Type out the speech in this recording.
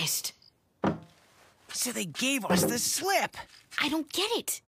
dentist. So they gave us the slip. I don't get it.